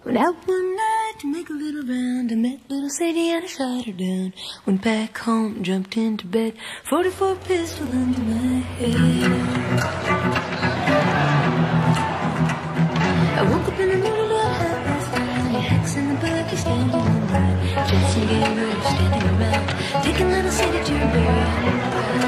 Went out one night to make a little round. I met little Sadie and I shot her down. Went back home, jumped into bed, 44 pistol under my head. I woke up in the middle of the hacks in the bucket standing on right. Jason Gamer standing around, taking little Sadie to her bed.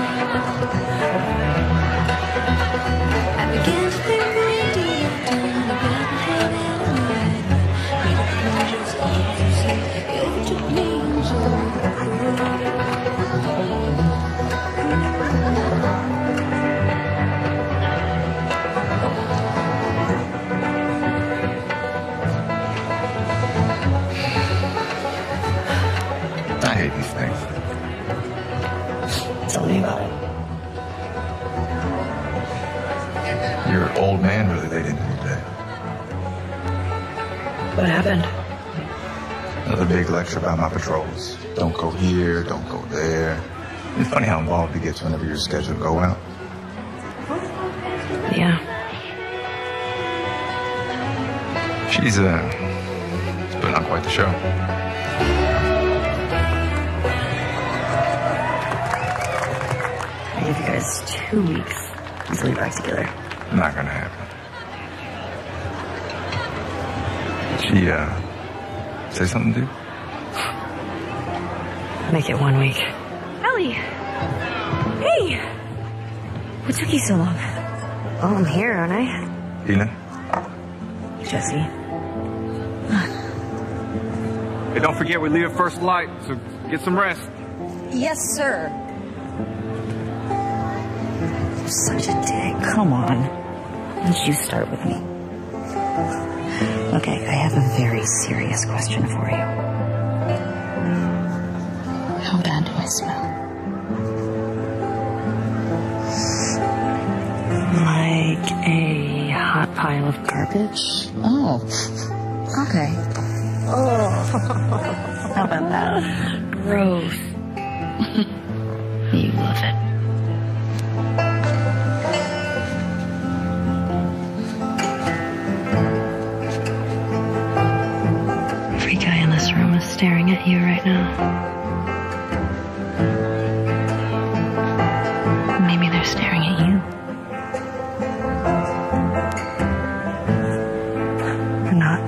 I began to think very deep down about my head and my made up plunges easy. It overtook me and so I hate these things. Tell me about it. Your old man really laid into me today. What happened? Another big lecture about my patrols. Don't go here, don't go there. It's funny how involved he gets whenever you're scheduled to go out. Yeah. She's putting on quite the show. I give you guys 2 weeks until you're back together. Not gonna happen. She, say something, dude? Make it 1 week. Ellie! Hey! What took you so long? Oh, I'm here, aren't I? Tina? Jesse. Hey, don't forget we leave at first light, so get some rest. Yes, sir. You're such a dick. Come on. Why don't you start with me? Okay, I have a very serious question for you. How bad do I smell? Like a hot pile of garbage? Oh, okay. Oh, how about that? Gross. You love it. Every guy in this room is staring at you right now. Maybe they're staring at you. Or not.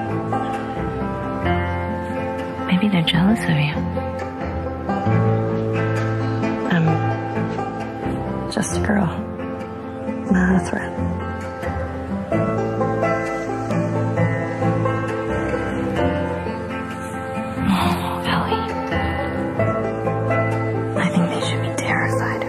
Maybe they're jealous of you. I'm just a girl, not a threat. Oh, Ellie. I think they should be terrified.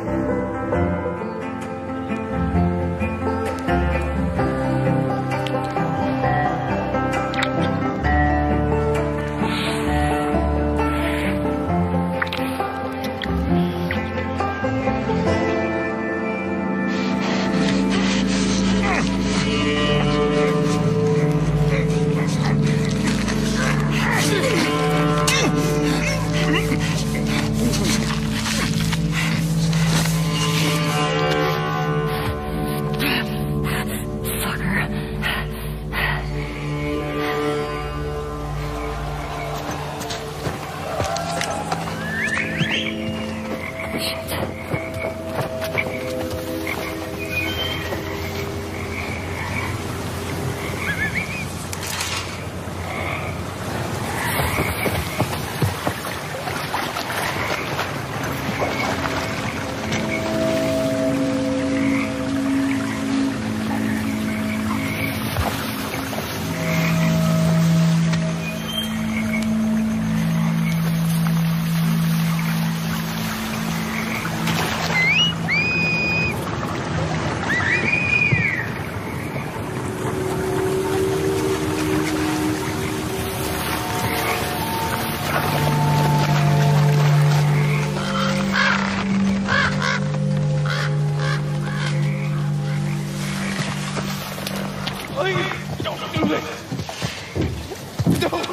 Please, don't do this. Don't.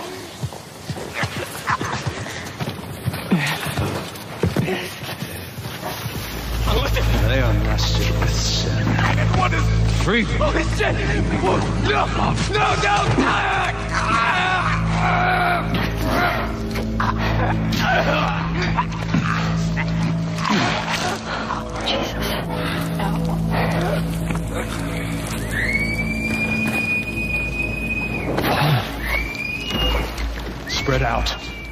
They are mastered with sin. What is Breathe. Oh, shit! Whoa. No! No, Spread out.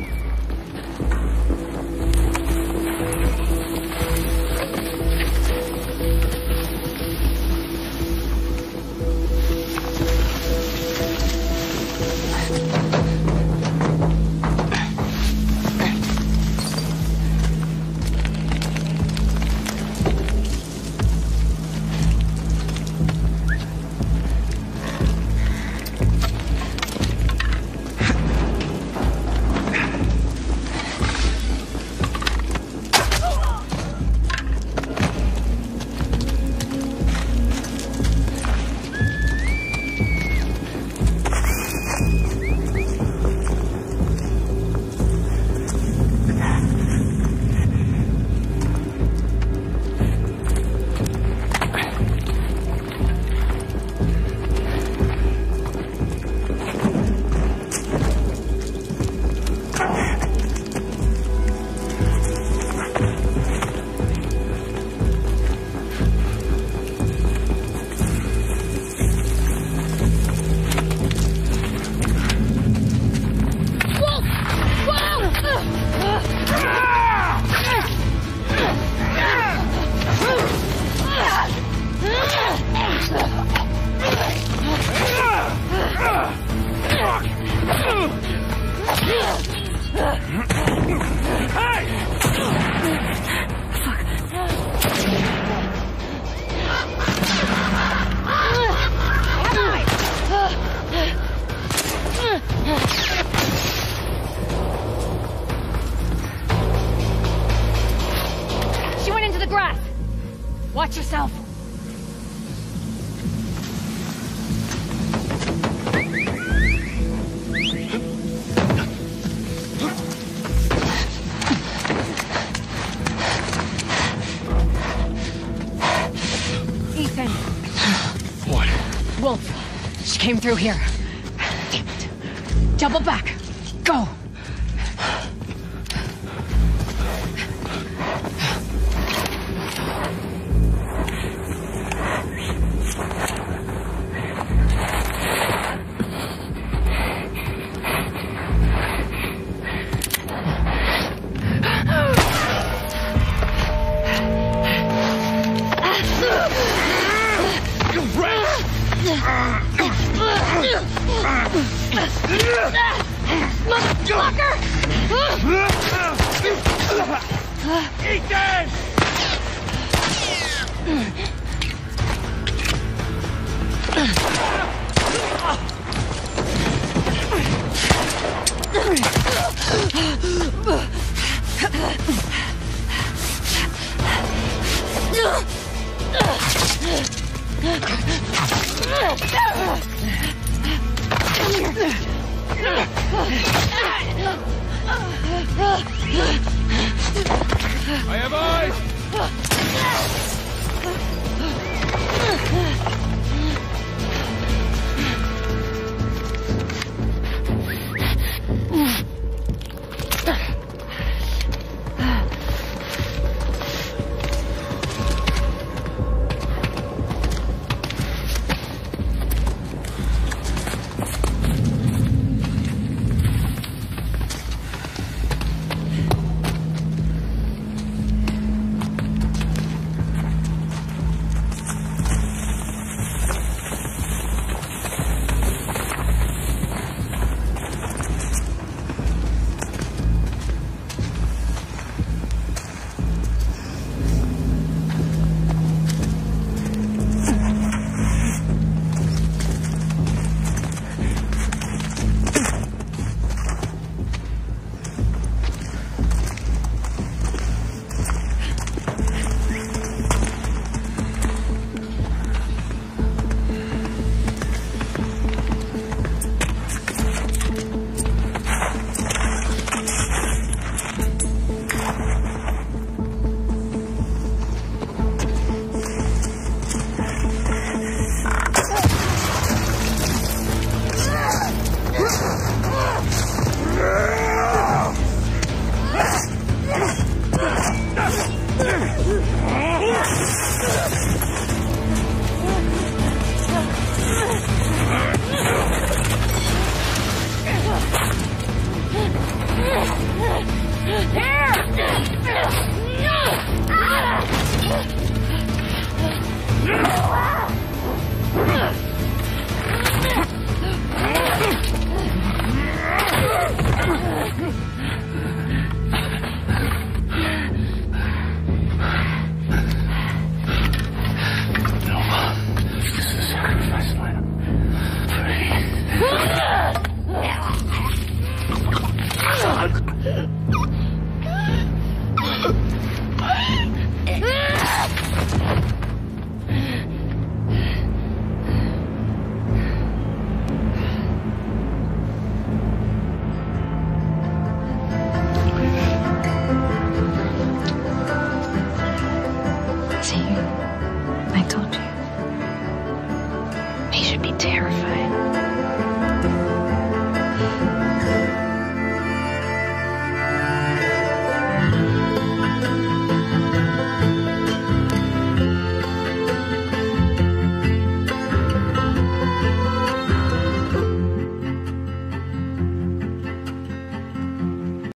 She went into the grass. Watch yourself. Ethan. What? Wolf. She came through here. Damn it. Double back. Go. Ethan! I have eyes!